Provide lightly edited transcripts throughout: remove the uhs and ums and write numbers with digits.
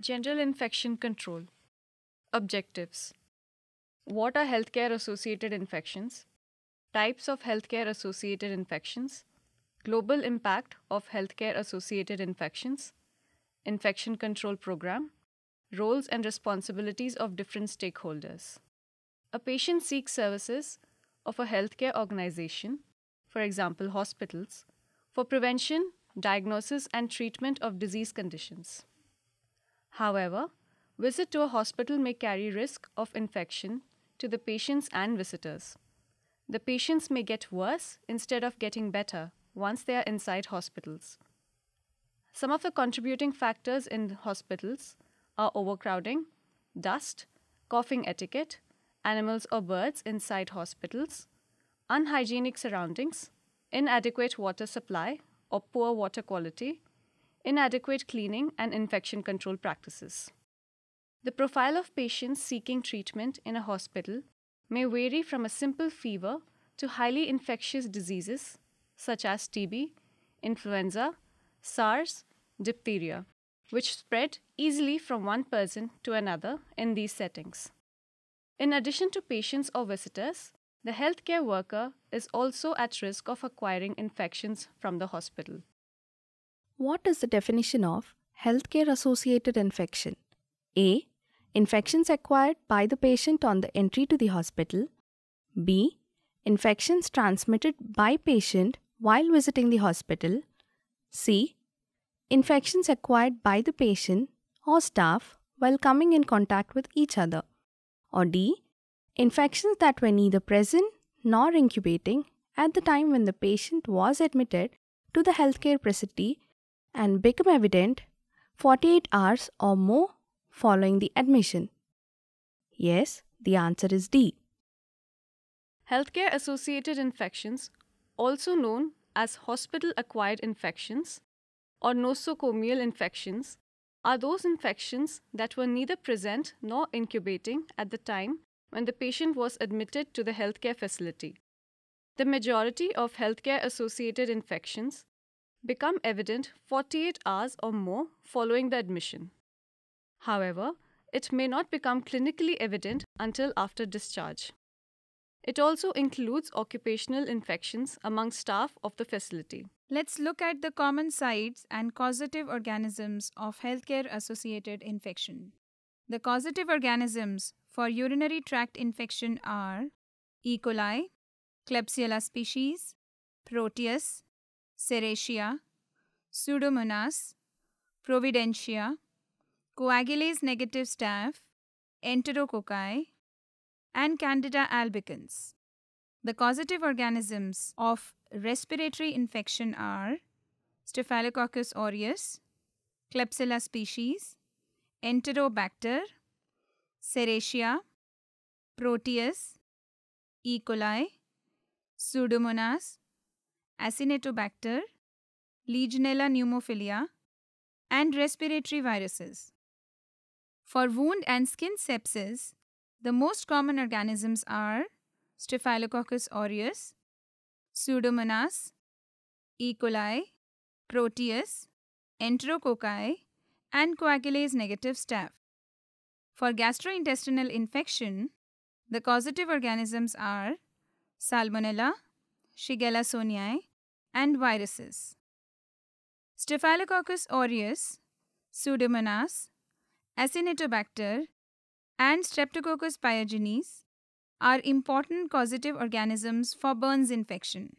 General infection control. Objectives. What are healthcare-associated infections? Types of healthcare-associated infections. Global impact of healthcare-associated infections. Infection control program. Roles and responsibilities of different stakeholders. A patient seeks services of a healthcare organization, for example hospitals, for prevention, diagnosis and treatment of disease conditions. However, visit to a hospital may carry risk of infection to the patients and visitors. The patients may get worse instead of getting better once they are inside hospitals. Some of the contributing factors in hospitals are overcrowding, dust, coughing etiquette, animals or birds inside hospitals, unhygienic surroundings, inadequate water supply or poor water quality, inadequate cleaning and infection control practices. The profile of patients seeking treatment in a hospital may vary from a simple fever to highly infectious diseases such as TB, influenza, SARS, diphtheria, which spread easily from one person to another in these settings. In addition to patients or visitors, the healthcare worker is also at risk of acquiring infections from the hospital. What is the definition of healthcare-associated infection? A. Infections acquired by the patient on the entry to the hospital. B. Infections transmitted by patient while visiting the hospital. C. Infections acquired by the patient or staff while coming in contact with each other. Or D. Infections that were neither present nor incubating at the time when the patient was admitted to the healthcare facility and become evident 48 hours or more following the admission. Yes, the answer is D. Healthcare-associated infections, also known as hospital-acquired infections or nosocomial infections, are those infections that were neither present nor incubating at the time when the patient was admitted to the healthcare facility. The majority of healthcare-associated infections become evident 48 hours or more following the admission. However, it may not become clinically evident until after discharge. It also includes occupational infections among staff of the facility. Let's look at the common sites and causative organisms of healthcare-associated infection. The causative organisms for urinary tract infection are E. coli, Klebsiella species, Proteus, Serratia, Pseudomonas, Providentia, coagulase negative staph, Enterococci, and Candida albicans. The causative organisms of respiratory infection are Staphylococcus aureus, Klebsiella species, Enterobacter, Serratia, Proteus, E. coli, Pseudomonas, Acinetobacter, Legionella pneumophila, and respiratory viruses. For wound and skin sepsis, the most common organisms are Staphylococcus aureus, Pseudomonas, E. coli, Proteus, Enterococci, and coagulase negative staph. For gastrointestinal infection, the causative organisms are Salmonella, Shigella sonnei, and viruses. Staphylococcus aureus, Pseudomonas, Acinetobacter, and Streptococcus pyogenes are important causative organisms for burns infection.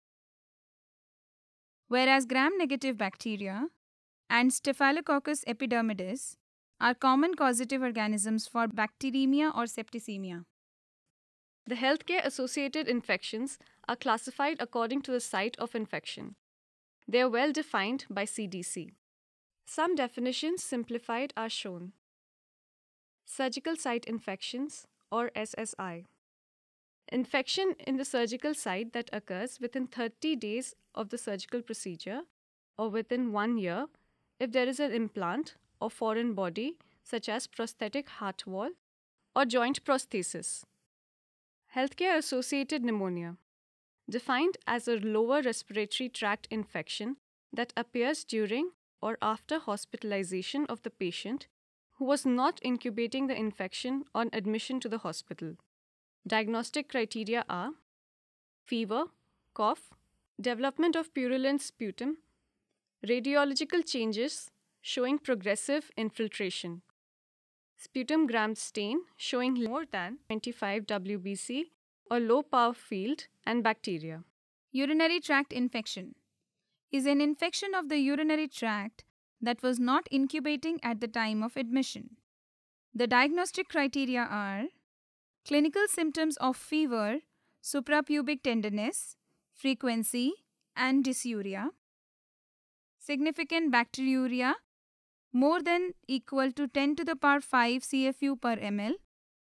Whereas gram-negative bacteria and Staphylococcus epidermidis are common causative organisms for bacteremia or septicemia. The healthcare-associated infections are classified according to the site of infection. They are well defined by CDC. Some definitions simplified are shown. Surgical site infections or SSI. Infection in the surgical site that occurs within 30 days of the surgical procedure or within 1 year if there is an implant or foreign body such as prosthetic heart wall or joint prosthesis. Healthcare-associated pneumonia, defined as a lower respiratory tract infection that appears during or after hospitalization of the patient who was not incubating the infection on admission to the hospital. Diagnostic criteria are fever, cough, development of purulent sputum, radiological changes showing progressive infiltration, sputum gram stain showing more than 25 WBC or low power field, and bacteria. Urinary tract infection is an infection of the urinary tract that was not incubating at the time of admission. The diagnostic criteria are clinical symptoms of fever, suprapubic tenderness, frequency, and dysuria, significant bacteriuria more than equal to 10 to the power 5 CFU per ml.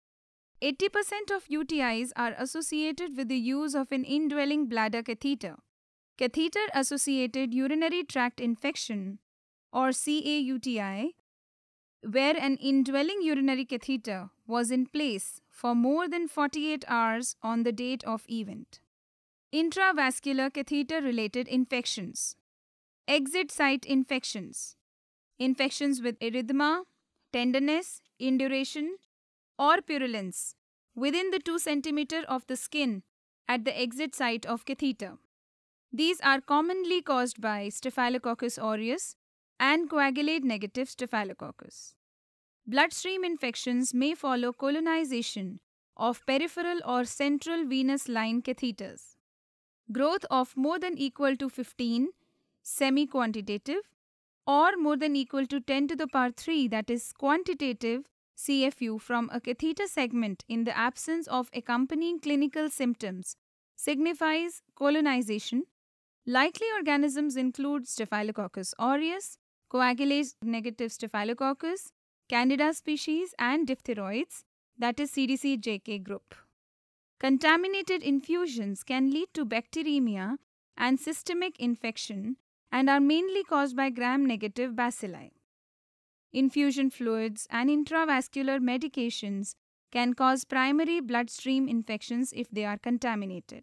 80% of UTIs are associated with the use of an indwelling bladder catheter. Catheter-associated urinary tract infection, or CAUTI, where an indwelling urinary catheter was in place for more than 48 hours on the date of event. Intravascular catheter-related infections, exit site infections, infections with erythema, tenderness, induration, or purulence within the 2 cm of the skin at the exit site of catheter. These are commonly caused by Staphylococcus aureus and coagulate-negative Staphylococcus. Bloodstream infections may follow colonization of peripheral or central venous line catheters. Growth of more than equal to 15, semi-quantitative, or more than equal to 10 to the power 3, that is quantitative, CFU from a catheter segment in the absence of accompanying clinical symptoms signifies colonization. Likely organisms include Staphylococcus aureus, coagulase-negative Staphylococcus, Candida species, and diphtheroids, that is CDC-JK group. Contaminated infusions can lead to bacteremia and systemic infection and are mainly caused by gram-negative bacilli. Infusion fluids and intravascular medications can cause primary bloodstream infections if they are contaminated.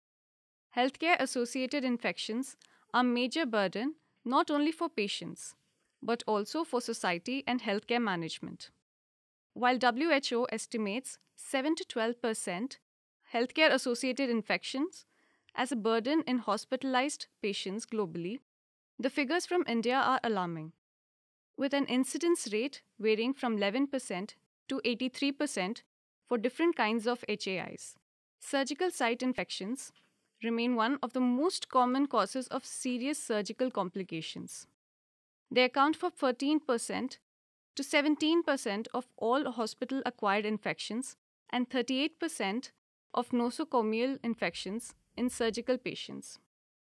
Healthcare-associated infections are a major burden not only for patients, but also for society and healthcare management. While WHO estimates 7 to 12% healthcare-associated infections as a burden in hospitalized patients globally, the figures from India are alarming, with an incidence rate varying from 11% to 83% for different kinds of HAIs. Surgical site infections remain one of the most common causes of serious surgical complications. They account for 13% to 17% of all hospital-acquired infections and 38% of nosocomial infections in surgical patients.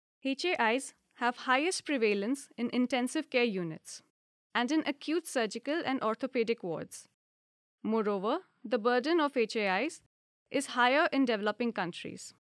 HAIs have highest prevalence in intensive care units and in acute surgical and orthopedic wards. Moreover, the burden of HAIs is higher in developing countries.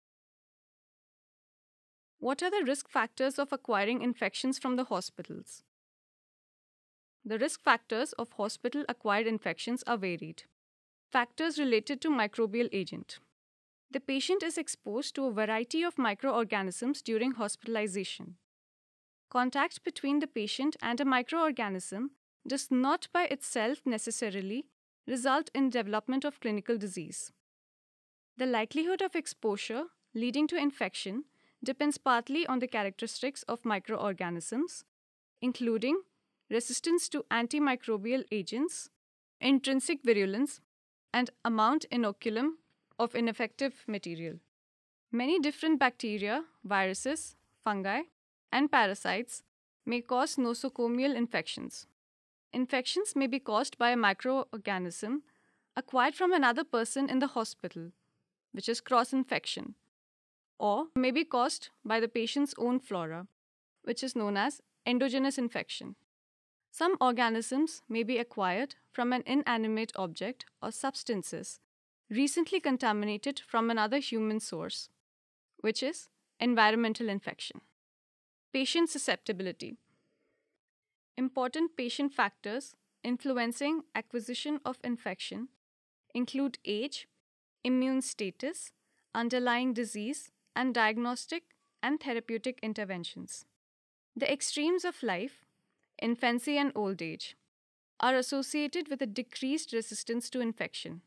What are the risk factors of acquiring infections from the hospitals? The risk factors of hospital-acquired infections are varied. Factors related to microbial agent. The patient is exposed to a variety of microorganisms during hospitalization. Contact between the patient and a microorganism does not by itself necessarily result in development of clinical disease. The likelihood of exposure leading to infection depends partly on the characteristics of microorganisms, including resistance to antimicrobial agents, intrinsic virulence, and amount inoculum of ineffective material. Many different bacteria, viruses, fungi, and parasites may cause nosocomial infections. Infections may be caused by a microorganism acquired from another person in the hospital, which is cross-infection, or may be caused by the patient's own flora, which is known as endogenous infection. Some organisms may be acquired from an inanimate object or substances recently contaminated from another human source, which is environmental infection. Patient susceptibility. Important patient factors influencing acquisition of infection include age, immune status, underlying disease, and diagnostic and therapeutic interventions. The extremes of life, infancy and old age, are associated with a decreased resistance to infection.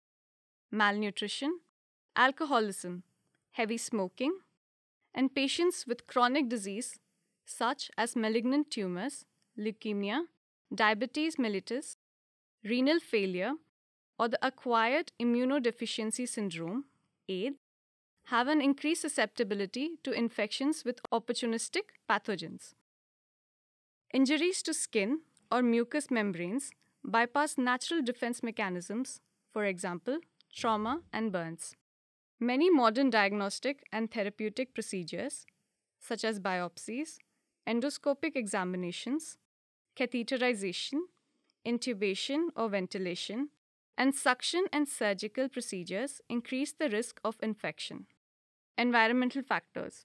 Malnutrition, alcoholism, heavy smoking, and patients with chronic disease such as malignant tumors, leukemia, diabetes mellitus, renal failure, or the acquired immunodeficiency syndrome, AIDS, have an increased susceptibility to infections with opportunistic pathogens. Injuries to skin or mucous membranes bypass natural defense mechanisms, for example, trauma and burns. Many modern diagnostic and therapeutic procedures, such as biopsies, endoscopic examinations, catheterization, intubation or ventilation, and suction and surgical procedures, increase the risk of infection. Environmental factors.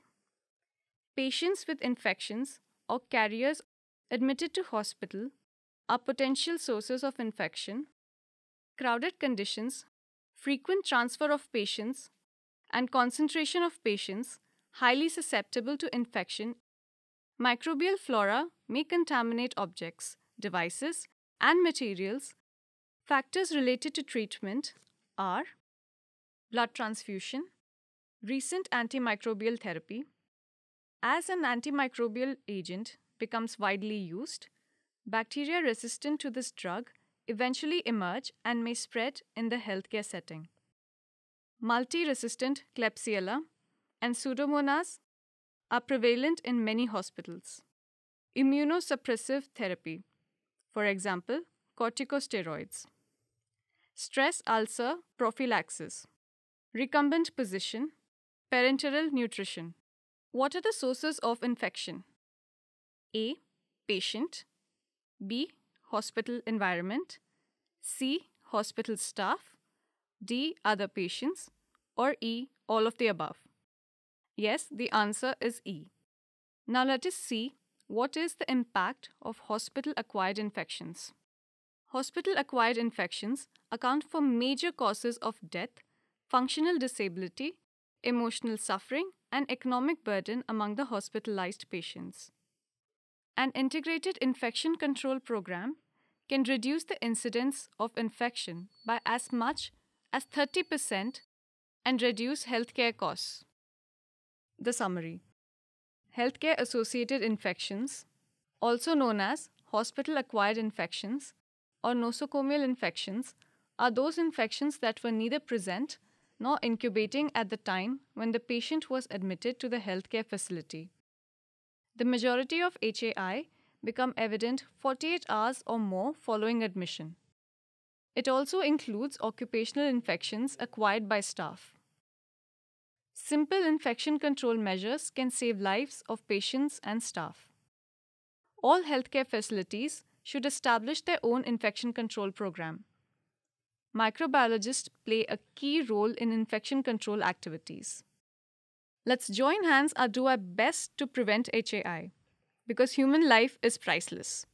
Patients with infections or carriers admitted to hospital are potential sources of infection. Crowded conditions, frequent transfer of patients, and concentration of patients highly susceptible to infection. Microbial flora may contaminate objects, devices, and materials. Factors related to treatment are blood transfusion, recent antimicrobial therapy. As an antimicrobial agent becomes widely used, bacteria resistant to this drug eventually emerge and may spread in the healthcare setting. Multi-resistant Klebsiella and Pseudomonas are prevalent in many hospitals. Immunosuppressive therapy, for example, corticosteroids. Stress ulcer prophylaxis. Recumbent position. Parenteral nutrition. What are the sources of infection? A. Patient. B. Hospital environment. C. Hospital staff. D. Other patients. Or E. All of the above. Yes, the answer is E. Now let us see what is the impact of hospital-acquired infections. Hospital-acquired infections account for major causes of death, functional disability, emotional suffering, and economic burden among the hospitalized patients. An integrated infection control program can reduce the incidence of infection by as much as 30% and reduce healthcare costs. The summary. Healthcare-associated infections, also known as hospital-acquired infections or nosocomial infections, are those infections that were neither present nor incubating at the time when the patient was admitted to the healthcare facility. The majority of HAI become evident 48 hours or more following admission. It also includes occupational infections acquired by staff. Simple infection control measures can save lives of patients and staff. All healthcare facilities should establish their own infection control program. Microbiologists play a key role in infection control activities. Let's join hands and do our best to prevent HAI, because human life is priceless.